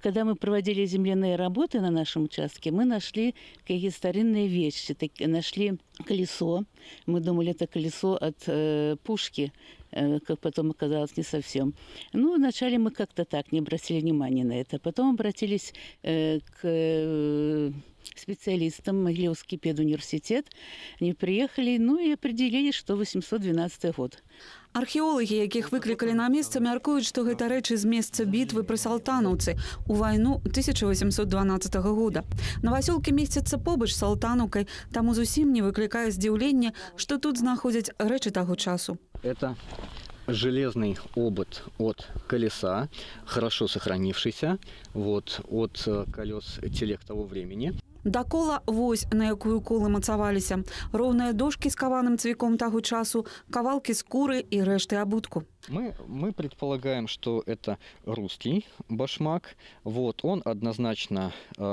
Когда мы проводили земляные работы на нашем участке, мы нашли какие-то старинные вещи. Нашли колесо. Мы думали, это колесо от пушки, как потом оказалось, не совсем. Ну, вначале мы как-то так не обратили внимания на это. Потом обратились к специалистам, Могилевский педуниверситет. Они приехали, ну и определили, что 812 год. Археологи, якіх выклікалі на месца, мяркуюць, што гэта рэчы з месца бітвы пры Салтанаўцы у вайну 1812 года. Новасёлкі месцяцца побач з Салтанаўкай, таму зусім не выклікае здзіўлення, што тут знаходзяць рэчы таго часу. Это железный обод от колеса, хорошо сохранившийся, от колес телег того времени. Да кола вось, на якую колы мацаваліся. Роўныя дошкі з каваным цвіком таго часу, кавалкі скуры і рэшты абутку. Мы предполагаем, что это русский башмак. Он однозначно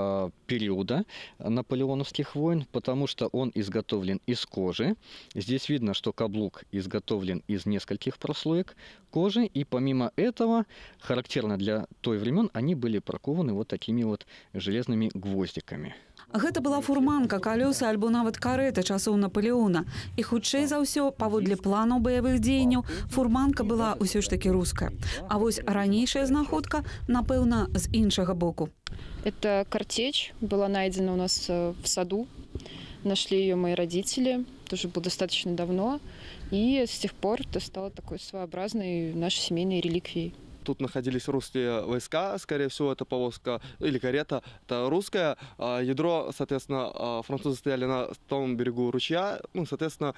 периода наполеоновских войн, потому что он изготовлен из кожи. Здесь видно, что каблук изготовлен из нескольких прослоек кожи. И помимо этого, характерно для той времен, они были прокованы вот такими вот железными гвоздиками. Гэта была фурманка, калёсы альбо нават карэта часоў Наполеона. І хутчэй за ўсё, паводле планаў баявых дзеянняў, фурманка была ўсё ж такі руская. А вось ранейшая знаходка, напэўна, з іншага боку. Это картечь была найдена у нас в саду. Нашли ее мои родители, тоже было достаточно давно. И с тех пор это стало такой своеобразной нашей семейной реликвией. Тут находились русские войска, скорее всего, это повозка или карета, это русская. Ядро, соответственно, французы стояли на том берегу ручья, соответственно,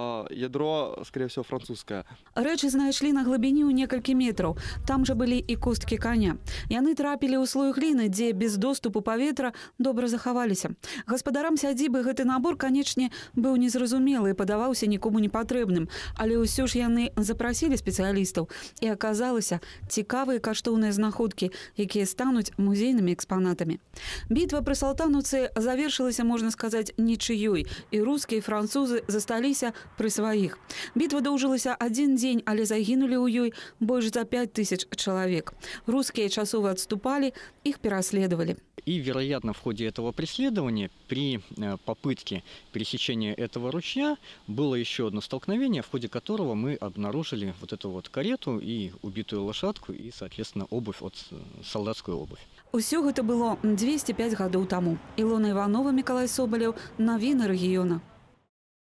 ядро, скорее всего, французское. Рэчы знайшлі на глыбіні ў некалькі метраў. Там жа былі і косткі каня. Яны трапілі ў слой гліны, дзе без доступу паветра добра захаваліся. Гаспадарам сядзібы гэты набор, канечне, быў незразумелы і падаваўся нікому непатрэбным, але ўсё ж яны запрасілі спецыялістаў, і аказалася, цікавыя каштоўныя знаходкі, якія стануць музейнымі экспанатамі. Бітва пры Салтанаўцы завершылася, можна сказаць, нічыёй, і рускія і французы засталіся пры сваіх. Бітва доўжылася адзін дзень, але загінулі ў ёй больш за 5000 чалавек. Рускія часова адступалі, іх пераследавалі. И, вероятно, в ходе этого преследования при попытке пересечения этого ручья было еще одно столкновение, в ходе которого мы обнаружили вот эту вот карету и убитую лошадку, и, соответственно, солдатскую обувь. Усё гэта было 205 гадоў таму. Ілона Іванова, Мікалай Собалеў, навіны рэгіёна.